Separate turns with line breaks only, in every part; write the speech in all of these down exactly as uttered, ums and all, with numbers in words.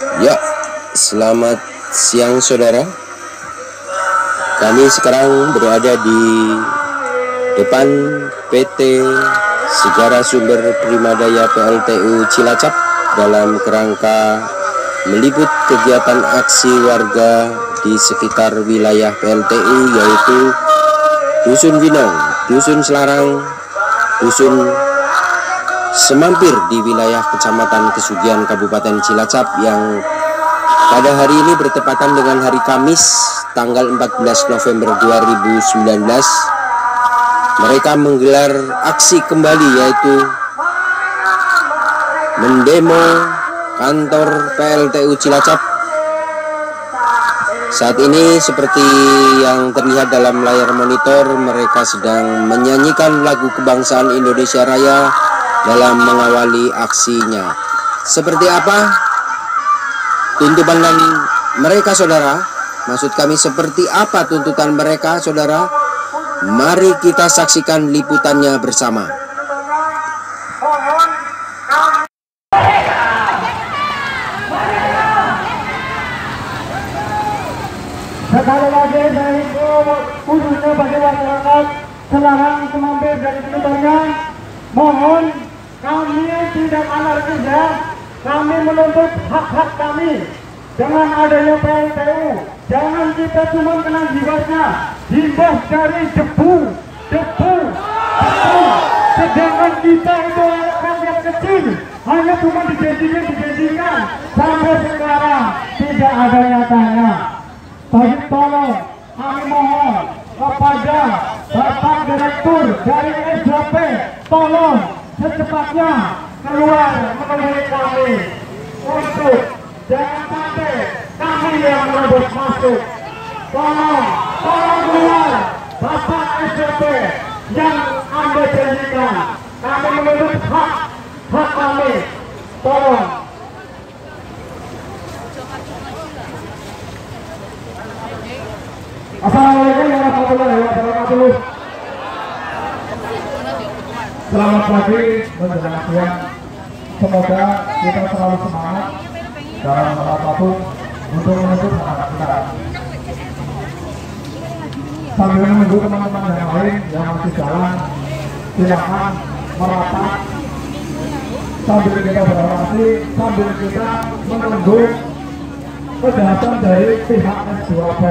Ya, selamat siang saudara. Kami sekarang berada di depan P T Segara Sumber Primadaya P L T U Cilacap dalam kerangka meliput kegiatan aksi warga di sekitar wilayah P L T U, yaitu Dusun Winong, Dusun Selarang, Dusun Semampir di wilayah Kecamatan Kesugihan Kabupaten Cilacap, yang pada hari ini bertepatan dengan hari Kamis tanggal empat belas November dua ribu sembilan belas. Mereka menggelar aksi kembali, yaitu mendemo kantor P L T U Cilacap. Saat ini seperti yang terlihat dalam layar monitor, mereka sedang menyanyikan lagu kebangsaan Indonesia Raya dalam mengawali aksinya. Seperti apa tuntutan mereka, saudara? Maksud kami, seperti apa tuntutan mereka, saudara? Mari kita saksikan liputannya bersama.
Sekali lagi saya himbau khususnya bagi masyarakat Selarang, Semampir dan sekitarnya, mohon kami tidak anarkis ya. Kami menuntut hak-hak kami. Dengan adanya P L T U, jangan kita cuma kena jiwasnya, jiwas dari debu, debu, debu. Sedangkan kita itu rakyat kecil, hanya cuma dijanjikan, dijanjikan. Sampai sekarang tidak ada nyatanya. Tapi tolong, kami mohon kepada Bapak Direktur dari S D P, tolong secepatnya keluar menemui kami untuk jangan sampai kami yang merebut masuk. Tolong, tolong keluar Bapak S D P yang Anda janjikan. Kami menuntut hak, hak kami. Tolong. Assalamualaikum warahmatullahi wabarakatuh. Selamat pagi menjelang siang. Semoga kita selalu semangat dalam apapun untuk menuntut hak kita. Sambil menunggu teman-teman yang lain yang masih jalan, silakan merapat sambil kita berorasi, sambil kita menunggu kejahatan dari pihak S dua P.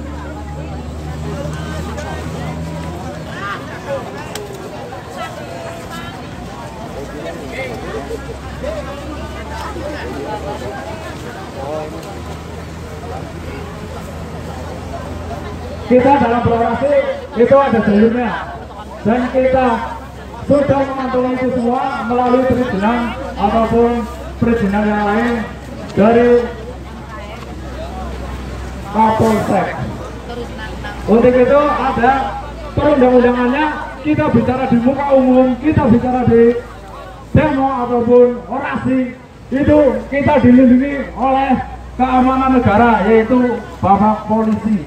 Kita dalam berorasi itu ada jalurnya, dan kita sudah mengantongi itu semua melalui perizinan ataupun perizinan yang lain dari Kapolsek. Untuk itu ada perundang-undangannya. Kita bicara di muka umum, kita bicara di demo ataupun orasi, itu kita dilindungi oleh keamanan negara, yaitu Bapak Polisi.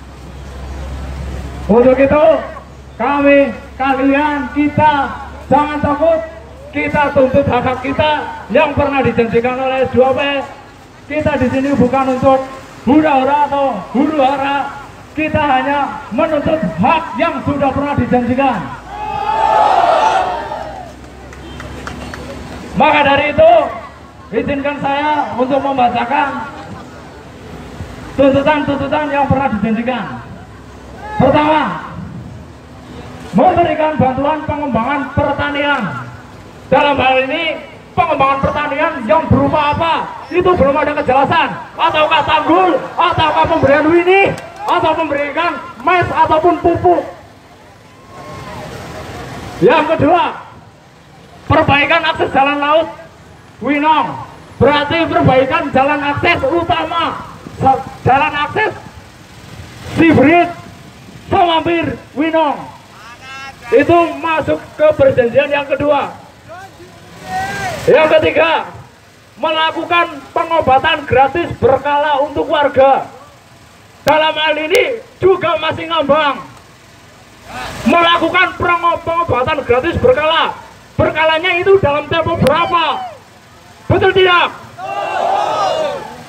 Untuk itu kami, kalian, kita jangan takut. Kita tuntut hak-hak kita yang pernah dijanjikan oleh S dua P. Kita di sini bukan untuk hura-hura atau huru-hara. Kita hanya menuntut hak yang sudah pernah dijanjikan. Maka dari itu, izinkan saya untuk membacakan tuntutan-tuntutan yang pernah dijanjikan. Pertama, memberikan bantuan pengembangan pertanian. Dalam hal ini, pengembangan pertanian yang berupa apa? Itu belum ada kejelasan. Ataukah tanggul, ataukah pemberian winih, atau memberikan mes ataupun pupuk. Yang kedua, perbaikan akses jalan laut Winong. Berarti perbaikan jalan akses utama, jalan akses Sibrit, Semampir, Winong. Itu masuk ke perjanjian yang kedua. Yang ketiga, melakukan pengobatan gratis berkala untuk warga. Dalam hal ini juga masih ngambang. Melakukan pengobatan gratis berkala. Berkalanya itu dalam tempo berapa? Betul tidak?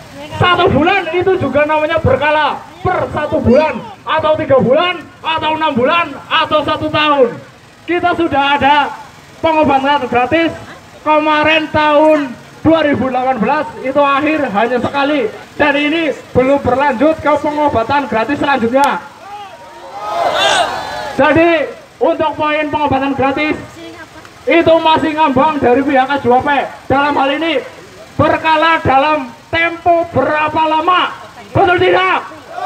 Satu bulan itu juga namanya berkala, per satu bulan, atau tiga bulan, atau enam bulan, atau satu tahun. Kita sudah ada pengobatan gratis kemarin tahun dua ribu delapan belas itu akhir hanya sekali, dan ini belum berlanjut ke pengobatan gratis selanjutnya. Jadi untuk poin pengobatan gratis itu masih ngambang dari pihak S dua P. Dalam hal ini berkala dalam tempo berapa lama, betul tidak?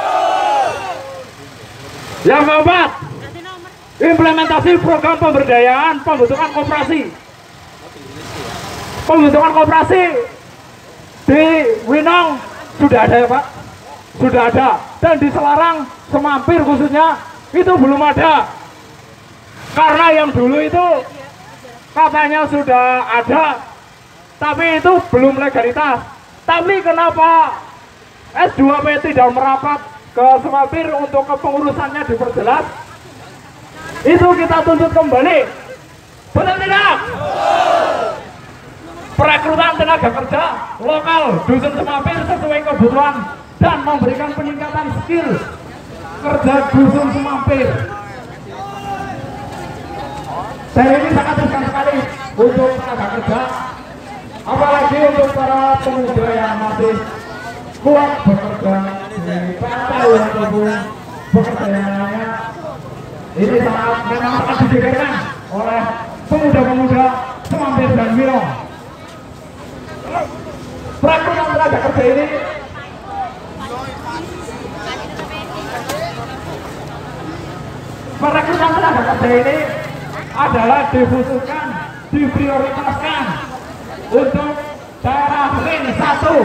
Yang keempat, implementasi program pemberdayaan pembentukan koperasi. Pembentukan koperasi di Winong sudah ada ya Pak? Sudah ada. Dan di Selarang, Semampir khususnya itu belum ada. Karena yang dulu itu katanya sudah ada, tapi itu belum legalitas. Tapi kenapa S dua P tidak merapat ke Semampir untuk kepengurusannya diperjelas? Itu kita tuntut kembali. Benar tidak? Perekrutan tenaga kerja lokal Dusun Semampir sesuai kebutuhan dan memberikan peningkatan skill kerja Dusun Semampir. Dan ini sangat besar sekali untuk tenaga kerja, apalagi untuk para pemuda yang masih kuat bekerja di pantai ataupun bekerja yang lainnya. Ini sangat memang sangat dipikirkan oleh pemuda-pemuda Semampir dan Winong. Perekrutan tenaga kerja ini perekrutan tenaga kerja ini adalah dikhususkan, diprioritaskan untuk daerah ring satu.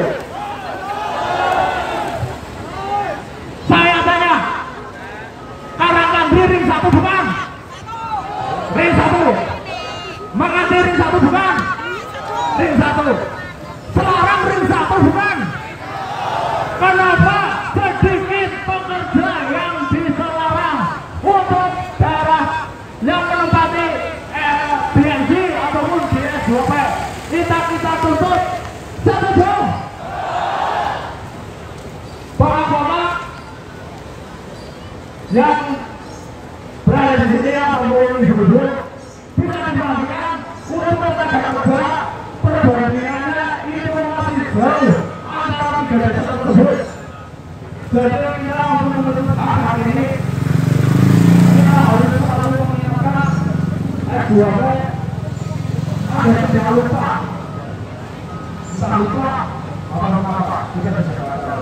Saya tanya, Karangkan di ring satu bukan? Ring satu. Makati ring satu bukan? Ring satu. Selarang ring satu bukan? Kenapa sedikit pekerja yang di Selarang untuk daerah yang menempati eh, B N G ataupun D S dua P kita kita tuntut satu jam. Bapak-bapak yang berada di sini yang mempunyai judul bisa diperhatikan untuk tenaga kerja perbandingannya itu masih jauh antara tiga desa tersebut. Jadi kita untuk memutuskan hari ini kita harus selalu mengingatkan S dua P agar jangan lupa jangan lupa apa-apa kita bisa katakan.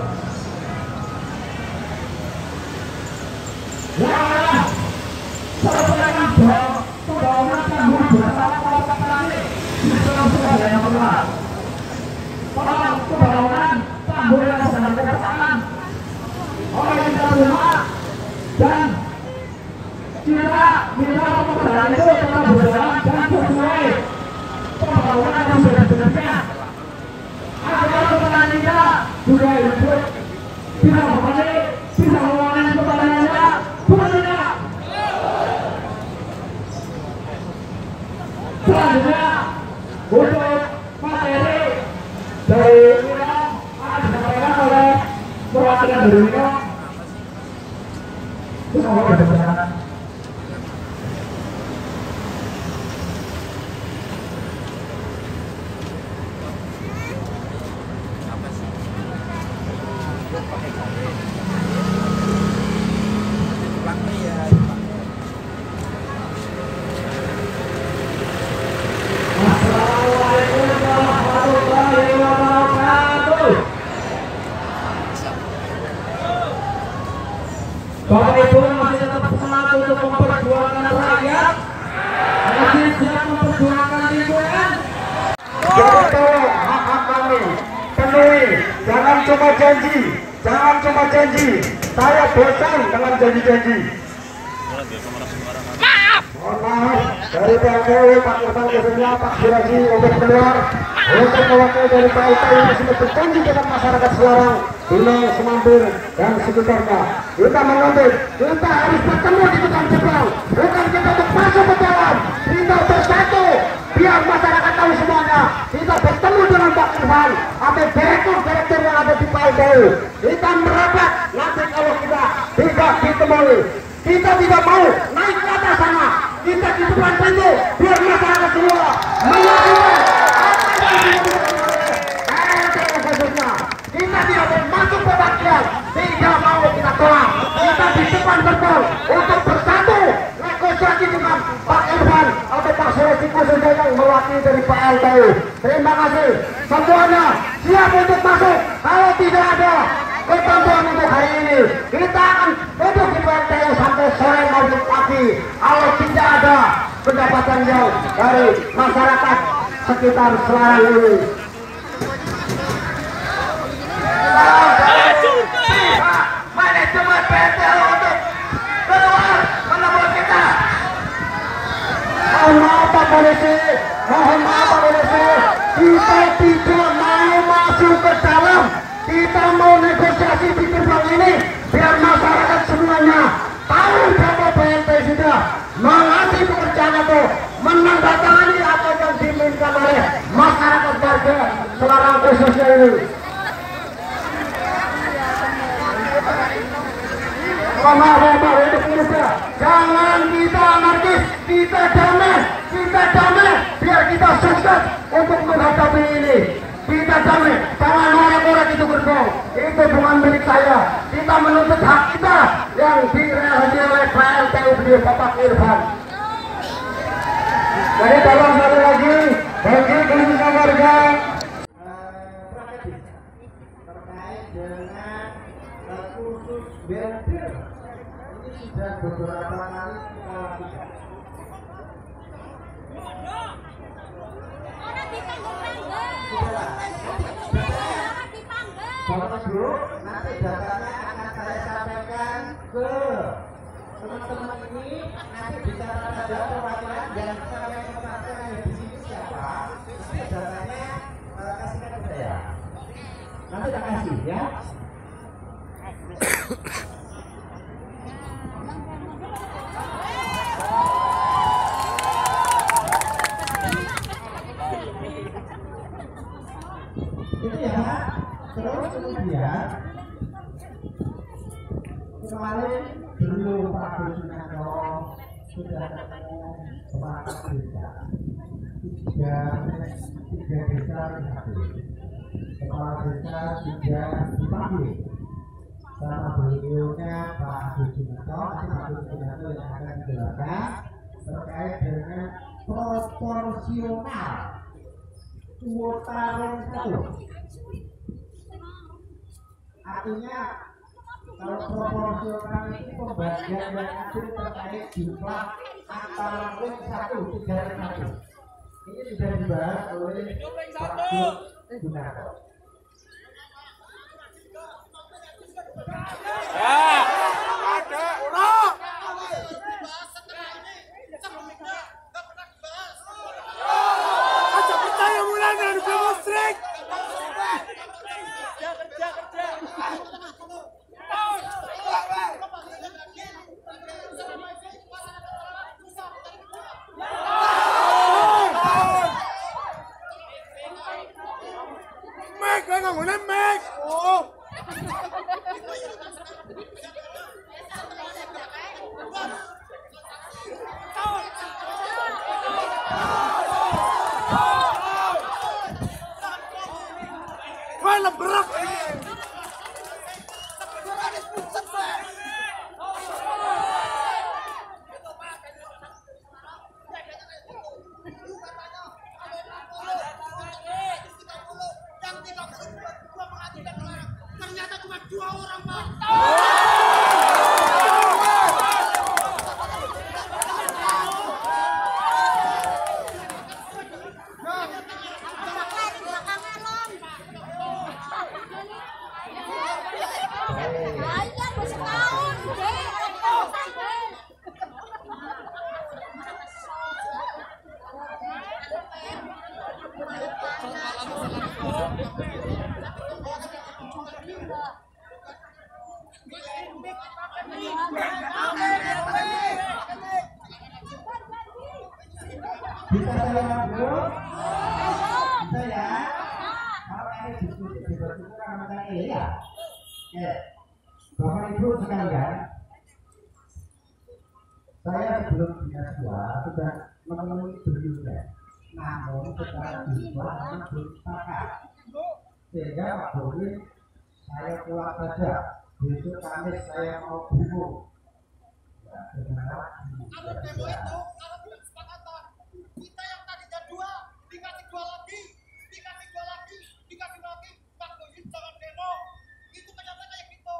Ya, selesaikan pembangunan tanggul bersama petani di Surabaya yang benar. Pembangunan tanggul yang sedang dikerjakan oleh kita semua, dan kita minta pekerjaan itu tetap berjalan dan sesuai pembangunan yang sudah dikerjakan. Agar petaninya juga hidup, bisa bertani, bisa memanen pertaniannya, bukan tidak? Selanjutnya untuk materi dari Winong akan disampaikan oleh perwakilan dari Winong. Semoga berjalan. Bapak Ibu masih tetap semangat untuk memperjuangkan rakyat, masih siap memperjuangkan lingkungan. Jadi hak-hak kami penuhi, jangan cuma janji, jangan cuma janji. Saya bosan dengan janji-janji. Maaf. Mohon maaf dari P L T Pak Irfan khususnya Pak Siraji untuk keluar untuk mewakili dari P L T yang sudah berjanji dengan masyarakat Selarang, Winong, Semampir dan sekitarnya. Kita menuntut, kita harus bertemu di tukang jebol, bukan kita untuk masuk ke dalam. Kita bersatu, biar masyarakat tahu semuanya. Kita bertemu dengan Pak Irfan atau direktur-direktur yang ada di P L T tahu. Kita merapat nanti kalau kita tidak ditemui. Kita tidak mau naik ke atas sana. Kita di depan pintu biar masyarakat semua melakukan khususnya. Kita tidak mau masuk ke bagian, tidak mau kita tolak. Kita di depan betul untuk bersatu negosiasi dengan Pak Irfan atau Pak Sulawesi khususnya yang mewakili dari P L T U. Terima kasih semuanya siap untuk masuk. Kalau tidak ada ketentuan untuk hari ini, kita akan duduk di P L T U sampai sore maupun pagi. Kalau tidak ada pendapatan yang dari masyarakat sekitar Selarang ini. Manajemen P L T U untuk keluar menembus kita. Mohon maaf Pak Polisi, mohon maaf Pak Polisi, kita tidak mau masuk ke dalam. Kita mau negosiasi di gerbang ini biar masyarakat semuanya tahu bahwa P L T sudah mengasih pekerjaan atau menandatangani apa yang diinginkan oleh masyarakat warga Selarang khususnya ini. Maaf Pak, untuk Indonesia, jangan kita anarkis, kita damai, kita damai, biar kita sukses untuk menghadapi ini. Kita damai, jangan orang-orang itu gerbong, itu bukan milik saya. Kita menuntut hak kita yang direalisasi oleh P L T U beliau Bapak Irfan. Jadi tolong sekali lagi, bagi keluarga warga terkait dengan khusus bentil. Sudah beberapa kali kita lakukan. Bapak Ibu, nanti datanya akan saya sampaikan ke teman-teman ini. Nanti bisa ada perwakilan dan saya katakan yang di sini siapa. Nanti datanya uh, kasihkan ke saya. Nanti tak kasih ya. Itu ya, terus kemudian kemarin belum Pak Sunarno sudah ketemu kepala desa, tiga tiga desa dipanggil, kepala desa sudah dipanggil sama beliaunya Pak Sunarno, Pak Sunarno yang akan menjelaskan terkait dengan proporsional kuota yang satu. Artinya kalau proporsional itu pembagian yang adil terkait jumlah antara ring satu tiga ring satu. Ini sudah dibahas oleh Pak Sunarno.
Ternyata cuma dua orang, Pak. Bisa saya dulu? Bisa ya? Kalau ini
diskusi diskusi kan iya. Ya, Bapak Ibu sekalian, saya sebelum dinas dua sudah memenuhi beliau, namun secara jiwa memang belum sepakat. Sehingga Pak Bobi saya pulang saja. Besok Kamis saya mau buku. Ya,
Kalau demo itu, kalau tidak kesepakatan, kita yang tadinya dua, dikasih dua lagi, dikasih dua lagi, dikasih lagi, Pak Bobi jangan demo. Itu kenapa kayak gitu?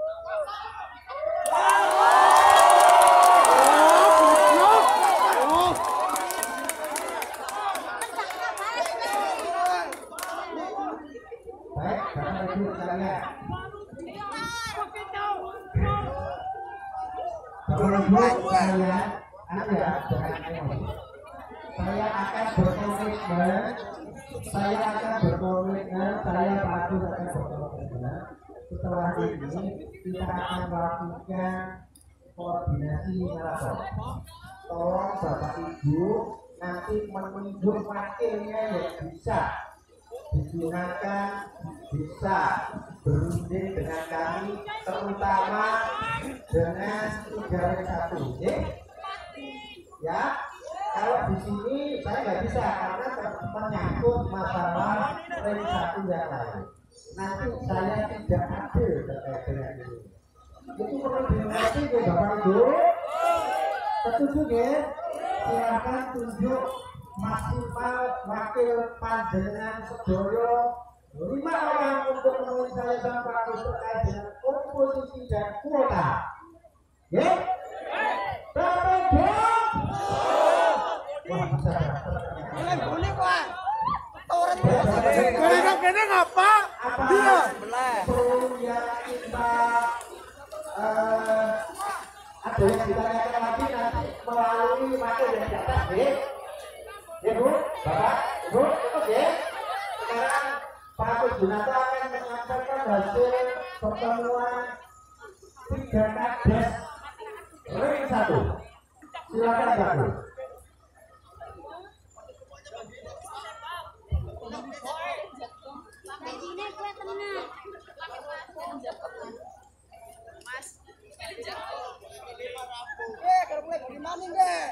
baik, Bapak Ibu sekalian. Bapak Ibu sekalian, Anda jangan emosi. Saya akan berkomitmen, saya akan berkomitmen, saya bagus akan berkomitmen. Setelah ini kita akan melakukan koordinasi maraton. Tolong Bapak Ibu nanti menunjuk wakilnya yang bisa digunakan, bisa berunding dengan kami, terutama dengan tiga satu, ya. Ya, kalau di sini saya nggak bisa karena menyangkut masalah ring satu yang lain. Nanti saya tidak adil terkait dengan ini. Itu perlu dimengerti ya Bapak Ibu. Setuju ya? Silakan tunjuk maksimal wakil panjenengan sedoyo lima orang untuk memenuhi saya dan Pak Agus terkait dengan komposisi dan kuota. Ya? Bapak Ibu. Wah, bisa.
Boleh, boleh, Pak. Orang
Gorengan
kene ngapa?
Dia perlu yang kita eh, ada yang ditanyakan lagi nanti melalui wakil yang di atas, ya? Ya Bu, Bapak, Ibu, cukup ya. Sekarang Pak Agus Junata akan menyampaikan hasil pertemuan tiga kades ring satu. Silakan Pak Agus.
Eh, kalau boleh gimana deh?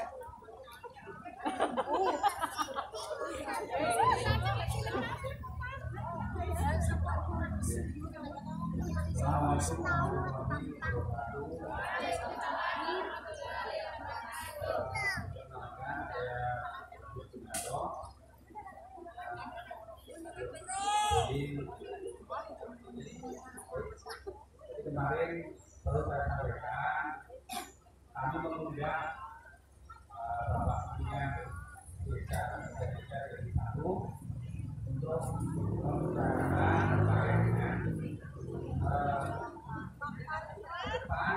Kemarin perlu saya sampaikan, kami mengundang Bapak Pimpinan Desa Indonesia dari Palu untuk membicarakan terkait dengan depan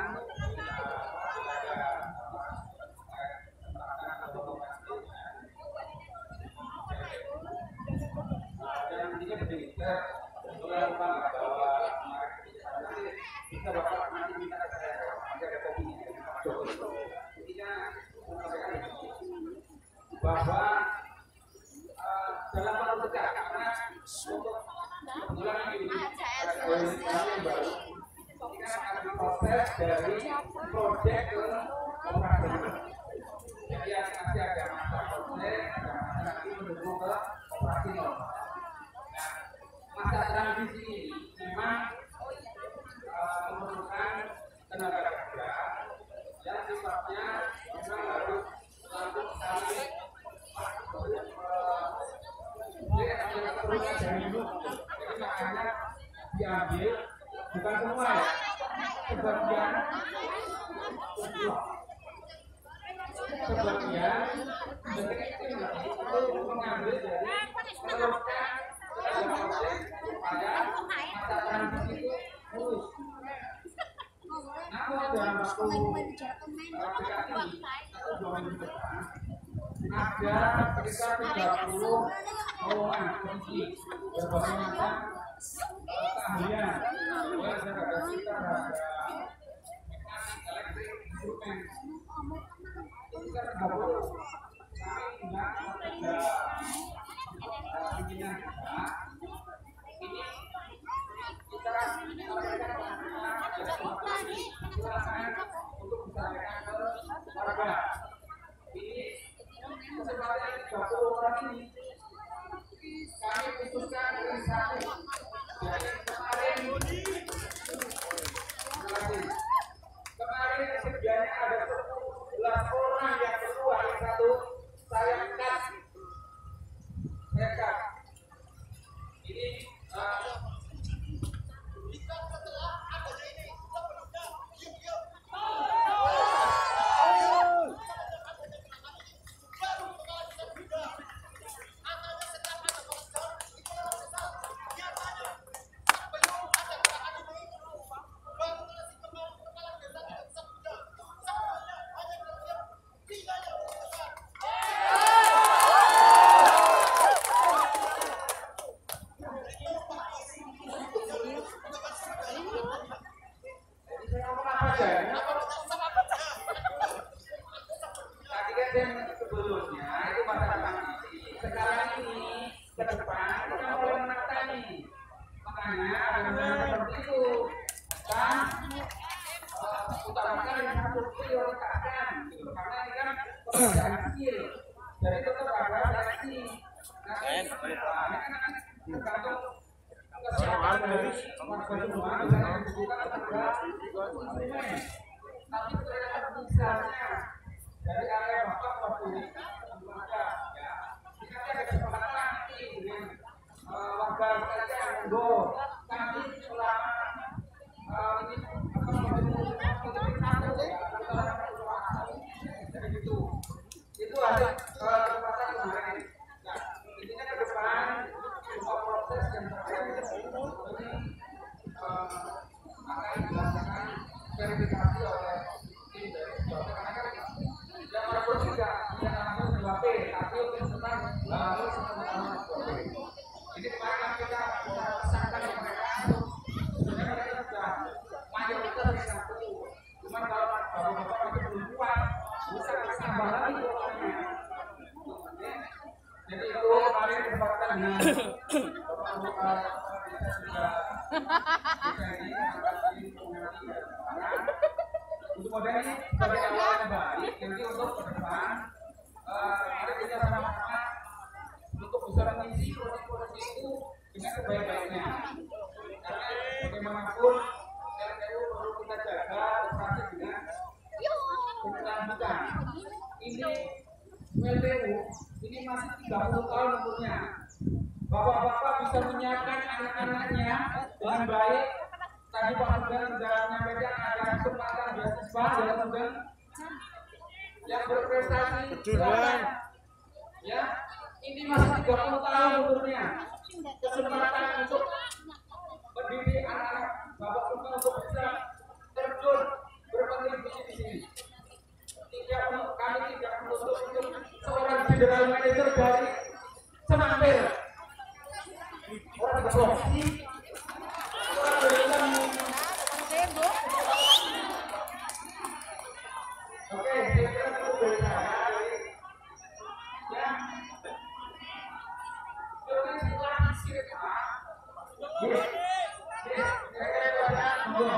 dan ini begini, saya mengatakan bahwa kita bapak nanti minta saya ada kopi kita menyampaikan bahwa uh, dalam waktu dekat karena untuk bulan ini yang baru kita akan proses dari proyek ke operasional. Jadi nanti ada masa proses dan masa nanti menuju ke operasi normal. Nah, masa transisi ini memang memerlukan tenaga kerja yang sifatnya memang harus langsung sekali jadi makanya diambil bukan semua ya sebagian sebagian itu mengambil dari meneruskan pada masa transisi itu mulus. Namun dalam waktu dekat ini atau dua minggu depan ada sekitar tiga puluh lowongan posisi berbagai macam keahlian, mulai dari ada sekitar ada mekanik, elektrik, instrumen, sekitar tiga puluh. Kami tidak ada pimpinan kita ini faktanya ada seperti itu. Dan utamakan yang harus prioritaskan gitu. Karena ini kan pekerjaan kecil. Jadi tetap ada seleksi. Nanti tergantung kesehatan dari warga semua yang dibutuhkan kepada konsumen. Tapi ternyata misalnya dari area bapak waktu ini ada ya, jika ada kesempatan nanti dengan warga saja yang monggo kami selama ini jadi gitu itu ada kesempatan kemarin. Nah intinya ke depan semua proses yang terkait ini akan dilakukan verifikasi oleh tim dari Jawa Tengah. Karena kan yang walaupun tidak tidak langsung dua P tapi untuk tentang lalu sama-sama dua P. Ini kemarin kita sudah pesankan ke mereka sebenarnya mereka sudah mayoritas di satu. Cuma kalau bapak-bapak masih belum kuat bisa tambah lagi kuotanya. Jadi itu kemarin kesempatan dengan bapak-bapak sudah bisa ini mengatasi komunikasi untuk model ini sebagai awal yang baik. Jadi untuk ke depan mari kita sama-sama untuk bisa mengisi proses-proses itu dengan sebaik-baiknya. Karena bagaimanapun R T U perlu kita jaga operasi dengan berkelanjutan. Ini P L T U ini masih tiga puluh tahun umurnya. Bapak-bapak bisa menyiapkan anak-anaknya dengan baik. Tadi Pak Sugeng sudah menyampaikan ada kesempatan beasiswa dalam Sugeng yang berprestasi. Ya, ini masih tiga puluh tahun umurnya. Kesempatan untuk mendidik anak-anak Bapak Sugeng untuk bisa terjun berkontribusi di sini. Tidak kami tidak menuntut untuk seorang general manager dari Semampir. Orang berprofesi, orang berikan. Oke, saya kira cukup dari saya. Ya, jadi setelah sirekap, ya, ya, saya kira itu ada dua.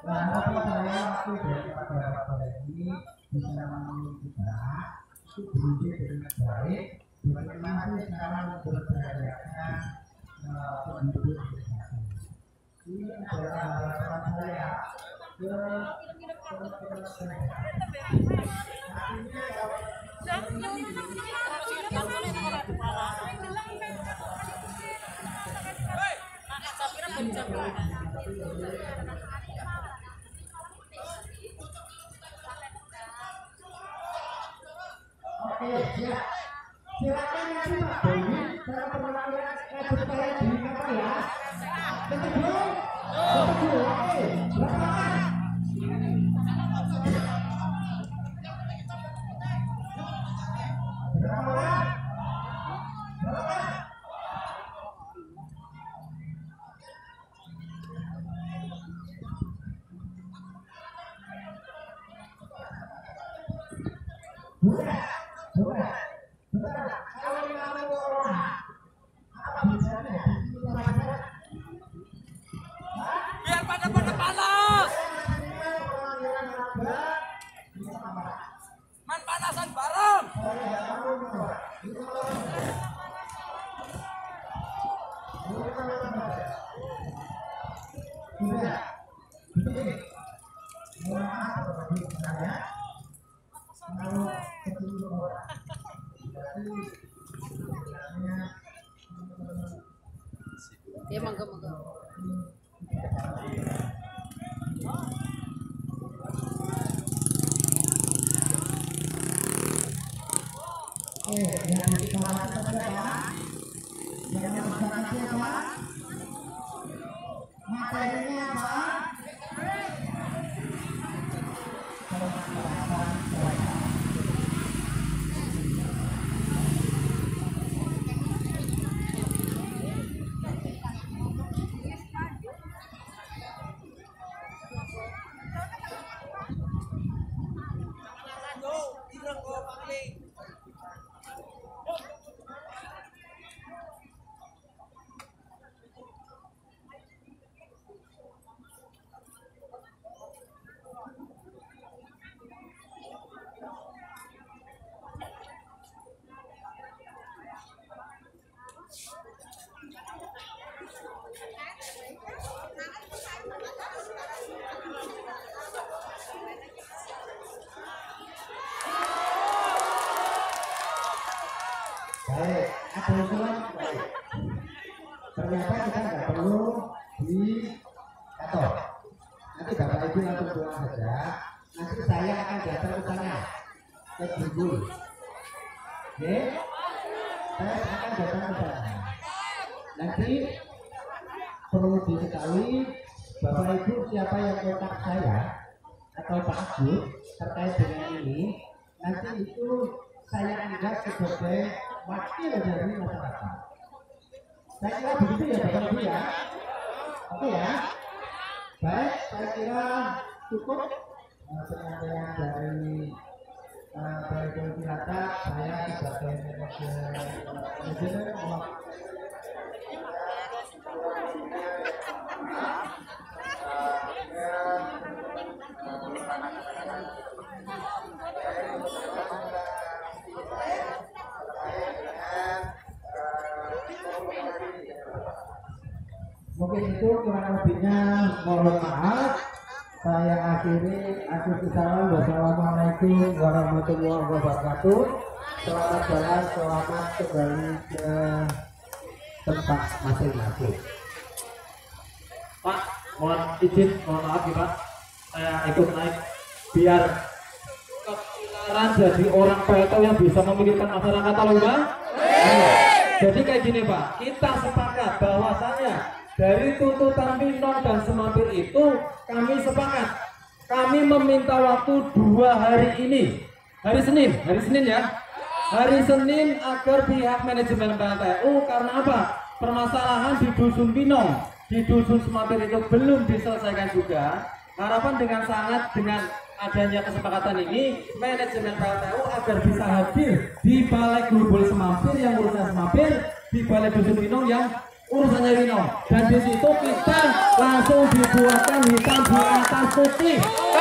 Nah, harapan saya waktu daripada pada ini bisa memenuhi kita itu beruji dengan baik. Bagaimana sih sekarang berberdayakan penduduk desa? Ini adalah harapan saya ke Oke, siap. Silakan nanti Pak Boni, saya perkenalkan edit saya di apa ya? Setuju? Setuju. Oke, silakan. Berapa orang? Berapa? Bukan, bukan.
Biar pada pada panas. Man panasan bareng.
Ya mangga mangga.
Eh, yang kita lakukan adalah yang bersama siapa? Materinya apa? Baik, ada usulan baik. Ternyata kita nggak perlu di kantor. Nanti Bapak Ibu langsung pulang saja. Nanti saya akan datang ke sana ke Bungkul. Oke? Saya akan datang ke sana. Nanti perlu diketahui Bapak Ibu siapa yang kontak saya atau Pak Agus terkait dengan ini. Nanti itu saya anggap sebagai wakil dari masyarakat. Saya kira begitu ya Bapak Ibu ya. Oke ya. Baik, saya kira cukup penyampaian dari uh, dari Pilkada. Saya sebagai manajer mungkin itu kurang lebihnya, mohon maaf. Saya akhiri. Wassalamualaikum warahmatullahi wabarakatuh. Selamat jalan, selamat kembali ke tempat masing-masing.
Pak, mohon izin, mohon maaf ya Pak, saya ikut naik biar ketularan jadi orang P T yang bisa memikirkan masyarakat, tahu Pak? Jadi kayak gini Pak, kita sepakat bahwasanya dari tuntutan Pinon dan Semampir itu kami sepakat, kami meminta waktu dua hari ini, hari Senin, hari Senin ya, hari Senin agar pihak manajemen P L T U, karena apa? Permasalahan di Dusun Pinon, di Dusun Semampir itu belum diselesaikan juga. Harapan dengan sangat dengan adanya kesepakatan ini, manajemen P L T U agar bisa hadir di Balai Grubul Semampir yang urusan Semampir, di Balai Dusun Pinon yang urusannya Wino, dan di situ kita langsung dibuatkan hitam di atas putih.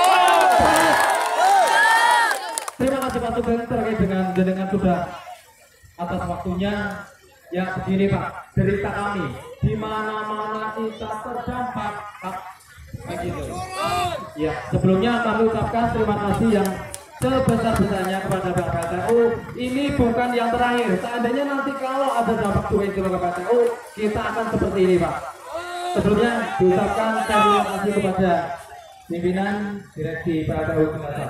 Terima kasih Pak Sugeng terkait dengan jenengan sudah atas waktunya. Ya begini Pak, derita kami di mana-mana kita terdampak Pak, begitu. Ya sebelumnya kami ucapkan terima kasih yang sebesar-besarnya kepada P L T U. Ini bukan yang terakhir. Seandainya nanti kalau ada dampak dua kilo ke P L T U, kita akan seperti ini Pak. Sebelumnya diucapkan terima kasih kepada pimpinan direksi P L T U Cilacap.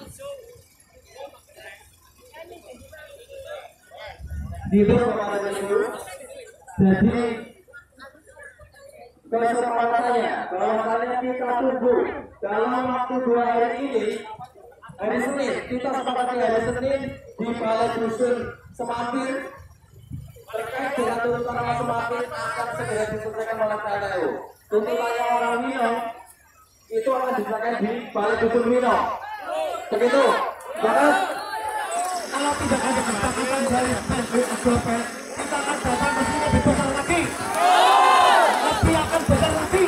Gitu kepada itu. Jadi kesempatannya bahwasannya kita tunggu dalam waktu dua hari ini. Hari Senin, kita sepakati hari Senin di Balai Dusun Semampir terkait dengan tuntutan orang Semampir akan segera diselesaikan oleh P L T U. Tuntutannya orang Wino itu akan diselesaikan di Balai Dusun Wino. Begitu, jangan kalau tidak ada kesepakatan dari P L T U, kita akan datang ke sini lebih besar lagi, lebih akan besar lagi.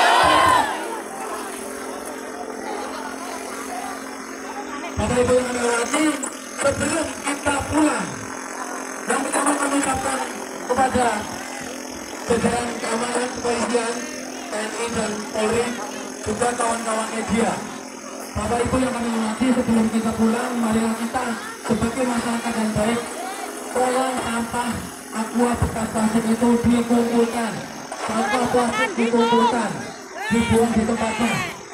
Bapak Ibu yang kami hormati, sebelum kita pulang, yang pertama kami ucapkan kepada jajaran keamanan kepolisian, T N I dan Polri, juga kawan-kawan media. Bapak Ibu yang kami hormati, sebelum kita pulang, marilah kita sebagai masyarakat yang baik, tolong sampah aqua bekas plastik itu dikumpulkan, sampah plastik dikumpulkan, dibuang di tempatnya.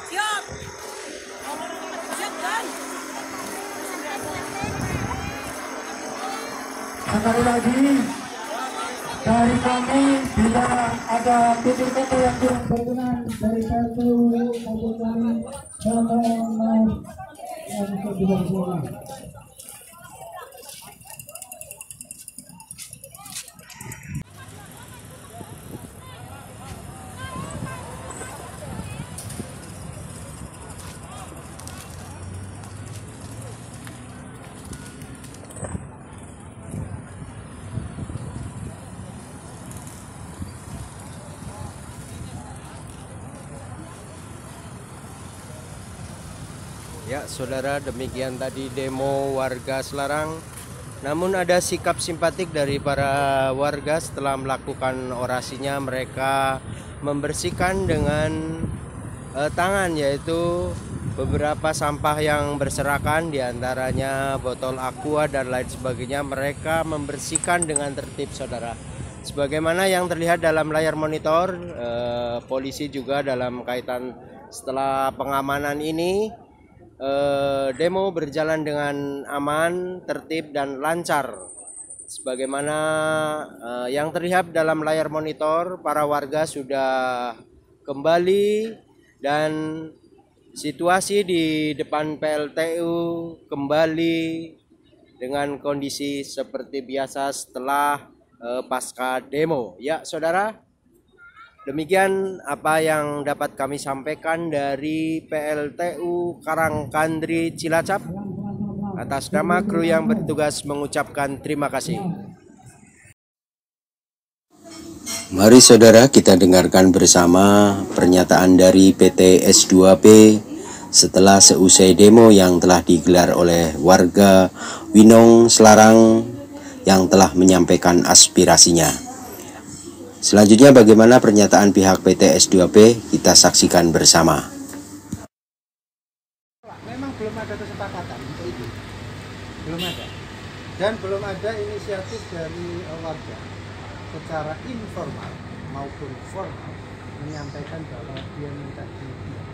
Sekali lagi dari kami, bila ada titik-titik yang kurang berkenan dari satu maupun kami, mohon maaf yang sebesar-besarnya.
Ya saudara, demikian tadi demo warga Selarang. Namun ada sikap simpatik dari para warga setelah melakukan orasinya. Mereka membersihkan dengan eh, tangan, yaitu beberapa sampah yang berserakan, diantaranya botol aqua dan lain sebagainya. Mereka membersihkan dengan tertib saudara. Sebagaimana yang terlihat dalam layar monitor, eh, polisi juga dalam kaitan setelah pengamanan ini, Eh, demo berjalan dengan aman, tertib dan lancar. Sebagaimana eh, yang terlihat dalam layar monitor, para warga sudah kembali dan situasi di depan P L T U kembali dengan kondisi seperti biasa setelah eh, pasca demo. Ya saudara, demikian apa yang dapat kami sampaikan dari P L T U Karangkandri Cilacap. Atas nama kru yang bertugas mengucapkan terima kasih. Mari saudara kita dengarkan bersama pernyataan dari P T S dua P setelah seusai demo yang telah digelar oleh warga Winong Selarang yang telah menyampaikan aspirasinya. Selanjutnya bagaimana pernyataan pihak P T S dua P, kita saksikan bersama.
Memang belum ada kesepakatan untuk itu, belum ada, dan belum ada inisiatif dari warga secara informal maupun formal menyampaikan bahwa dia minta dibiarkan.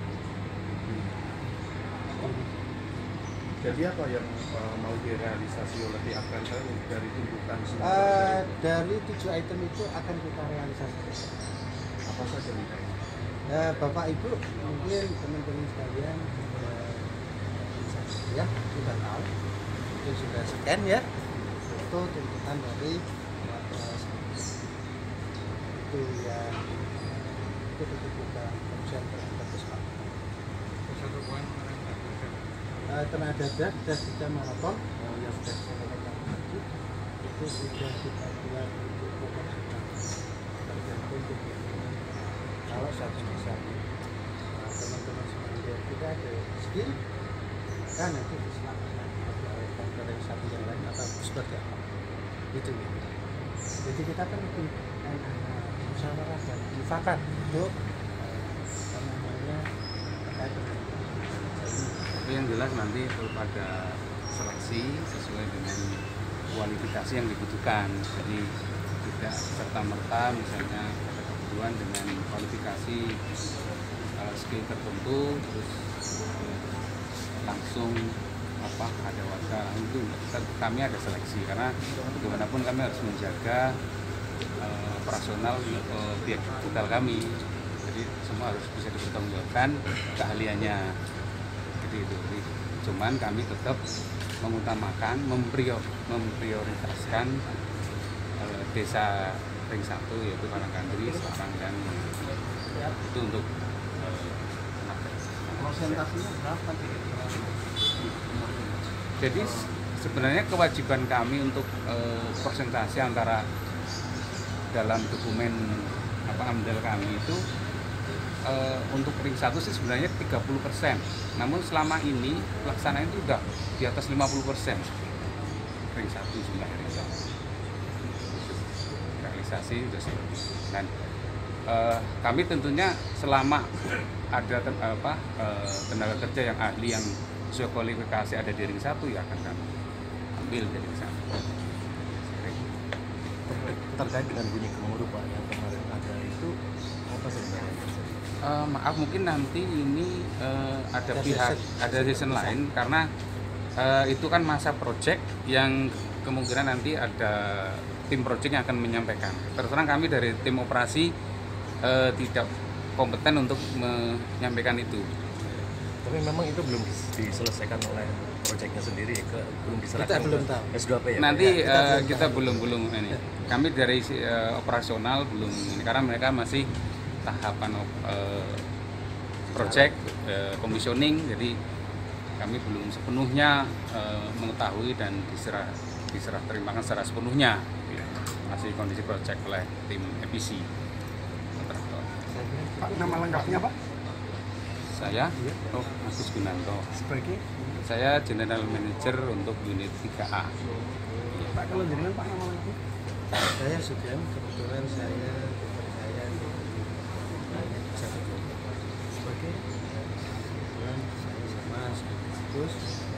Jadi apa yang uh, mau direalisasi oleh pihak P L T U dari tuntutan semua?
Uh, dari tujuh item itu akan kita realisasikan.
Apa saja nih?
Uh, Bapak Ibu mungkin teman-teman sekalian uh, ya sudah tahu, itu sudah scan ya, foto tuntutan dari warga itu yang itu itu kita kerjaan terhadap kesepakatan. Satu poin Uh, tenaga darurat dan juga maraton uh, yang sudah disampaikan tadi itu sudah kita buat untuk pokok untuk kalau suatu saat teman-teman semuanya kita ada skill, kan nanti diselamatkan oleh kantor yang satu yang lain atau seperti apa itu ya. Jadi kita kan itu musyawarah dan mufakat untuk apa namanya terkait dengan
tapi yang jelas nanti tetap ada seleksi sesuai dengan kualifikasi yang dibutuhkan. Jadi tidak serta-merta misalnya ada kebutuhan dengan kualifikasi uh, skill tertentu terus uh, langsung apa ada warga itu kami ada seleksi karena bagaimanapun kami harus menjaga uh, operasional uh, digital kami. Jadi semua harus bisa dipertanggungjawabkan keahliannya. Jadi itu. Cuman kami tetap mengutamakan memprior, memprioritaskan uh, desa ring satu yaitu Karangkandri, Semarang dan itu untuk
persentasinya berapa sih?
Jadi sebenarnya kewajiban kami untuk uh, persentase antara dalam dokumen apa amdal kami itu uh, untuk ring satu sih sebenarnya tiga puluh persen. Namun selama ini pelaksanaan itu udah di atas lima puluh persen. Ring satu jumlah ring satu. Realisasi sudah seperti itu. Dan uh, kami tentunya selama ada ten, apa uh, tenaga kerja yang ahli yang sesuai kualifikasi ada di ring satu ya akan kami ambil dari ring satu.
Terkait dengan bunyi gemuruh Pak yang kemarin ada itu apa sebenarnya?
Uh, maaf mungkin nanti ini uh, ada, ada pihak season. ada season lain karena uh, itu kan masa project yang kemungkinan nanti ada tim project yang akan menyampaikan. Terus terang kami dari tim operasi uh, tidak kompeten untuk menyampaikan itu.
Tapi memang itu belum diselesaikan oleh proyeknya sendiri, ke, belum diserahkan.
Kita belum tahu.
S dua P ya.
Nanti
ya,
kita, uh, belum, kita belum belum ini. Kami dari uh, operasional belum ini karena mereka masih tahapan uh, project uh, commissioning, jadi kami belum sepenuhnya uh, mengetahui dan diserah diserah terimakan secara sepenuhnya. Masih kondisi project oleh tim E P C kontraktor.
Pak, nama lengkapnya Pak?
Saya, oh Agus Gunanto.
Sebagai?
Saya General Manager untuk unit tiga A.
Pak, kalau jenengan Pak nama lengkapnya?
Saya Sugeng, kebetulan saya saya di sebagai kebetulan saya sama Agus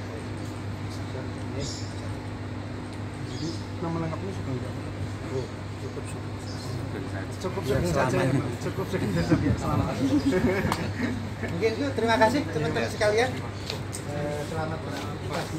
Jadi nama lengkapnya suka enggak?
Oh, cukup cukup.
Cukup Sugeng saja ya Pak. Cukup Sugeng saja biar selamat.
Mungkin itu terima kasih teman-teman sekalian. Eh, selamat beraktivitas.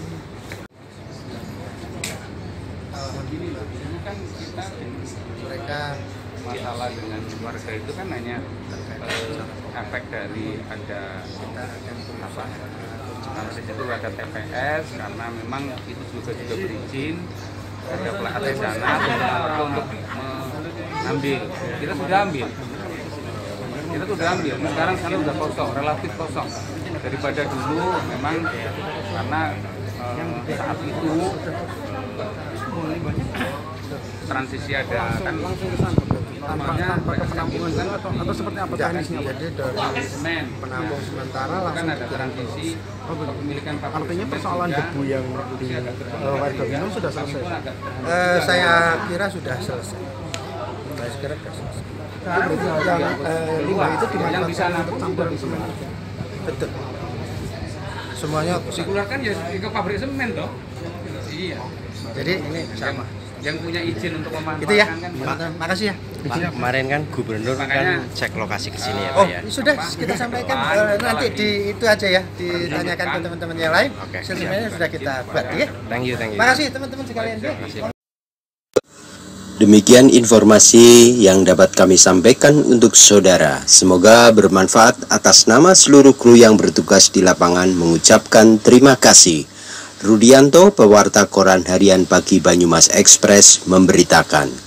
Alhamdulillah, ini kan kita
Mereka
masalah dengan warga itu kan hanya eh, efek dari ada apa karena di situ ada T P S karena memang itu juga juga berizin ada pelatihan dana untuk mengambil kita sudah ambil kita sudah ambil sekarang sekarang sudah kosong relatif kosong daripada dulu memang karena eh, saat itu transisi ada kan namanya mereka penampungan kan atau, atau seperti apa teknisnya?
Jadi dari
semen
penampung sementara
kan
langsung
ada transisi kepemilikan pabrik
Artinya persoalan debu yang di uh, warga minum sudah selesai?
Eh, saya kira sudah selesai. Saya kira sudah selesai.
Yang uh, limbah itu
yang
dimanfaatkan
bisa
untuk campur di semen?
Betul. Semuanya
dikeluarkan ya ke pabrik semen toh. Iya.
Jadi ini sama.
Yang punya izin untuk memanfaatkan
Itu ya.
kan
Pak, makasih ya.
Pak, kemarin kan gubernur
Makanya,
kan cek lokasi ke sini ya
Oh,
Pak ya.
sudah kita sampaikan eh, nanti di itu aja ya, ditanyakan ke teman-teman yang lain.
Oke.
Sebenarnya sudah kita buat ya.
Thank you, thank you.
Makasih teman-teman sekalian ya.
Demikian informasi yang dapat kami sampaikan untuk saudara. Semoga bermanfaat. Atas nama seluruh kru yang bertugas di lapangan mengucapkan terima kasih. Rudianto, pewarta Koran Harian Pagi Banyumas Express memberitakan.